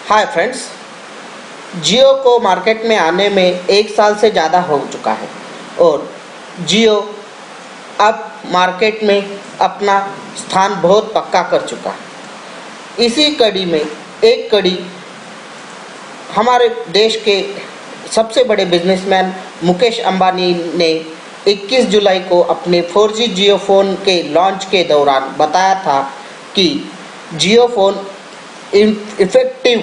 Hi friends, जियो को market में आने में 1 साल से ज़्यादा हो चुका है और जियो अब मार्केट में अपना स्थान बहुत पक्का कर चुका है। इसी कड़ी में एक कड़ी हमारे देश के सबसे बड़े बिजनेसमैन मुकेश अंबानी ने 21 जुलाई को अपने 4G जियो फ़ोन के लॉन्च के दौरान बताया था कि जियो फ़ोन इफेक्टिव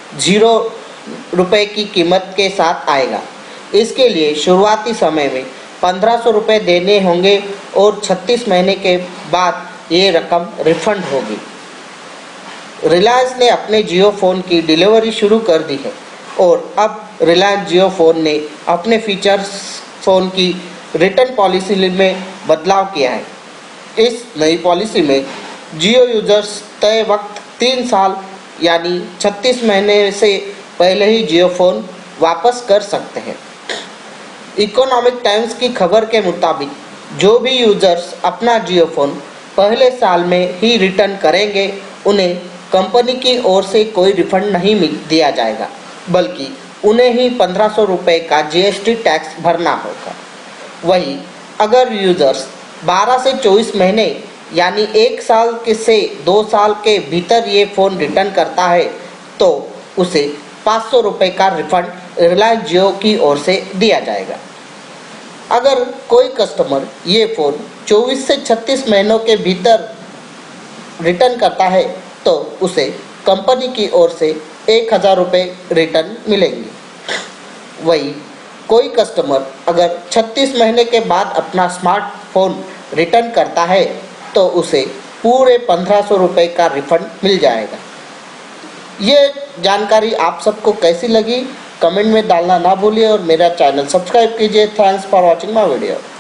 ₹0 की कीमत के साथ आएगा। इसके लिए शुरुआती समय में ₹1500 देने होंगे और 36 महीने के बाद ये रकम रिफंड होगी। रिलायंस ने अपने जियो फ़ोन की डिलीवरी शुरू कर दी है और अब रिलायंस जियो फ़ोन ने अपने फीचर्स फ़ोन की रिटर्न पॉलिसी में बदलाव किया है। इस नई पॉलिसी में जियो यूज़र्स तय वक्त 3 साल यानी 36 महीने से पहले ही जियो फ़ोन वापस कर सकते हैं। इकोनॉमिक टाइम्स की खबर के मुताबिक जो भी यूज़र्स अपना जियो फ़ोन पहले साल में ही रिटर्न करेंगे उन्हें कंपनी की ओर से कोई रिफंड नहीं दिया जाएगा, बल्कि उन्हें ही ₹1500 का GST टैक्स भरना होगा। वहीं अगर यूज़र्स 12 से 24 महीने यानी 1 साल से 2 साल के भीतर ये फ़ोन रिटर्न करता है तो उसे ₹500 का रिफंड रिलायंस जियो की ओर से दिया जाएगा। अगर कोई कस्टमर ये फ़ोन 24 से 36 महीनों के भीतर रिटर्न करता है तो उसे कंपनी की ओर से ₹1000 रिटर्न मिलेंगे। वहीं कोई कस्टमर अगर 36 महीने के बाद अपना स्मार्टफोन रिटर्न करता है तो उसे पूरे ₹1500 का रिफंड मिल जाएगा। ये जानकारी आप सबको कैसी लगी कमेंट में डालना ना भूलिए और मेरा चैनल सब्सक्राइब कीजिए। Thanks for watching my video.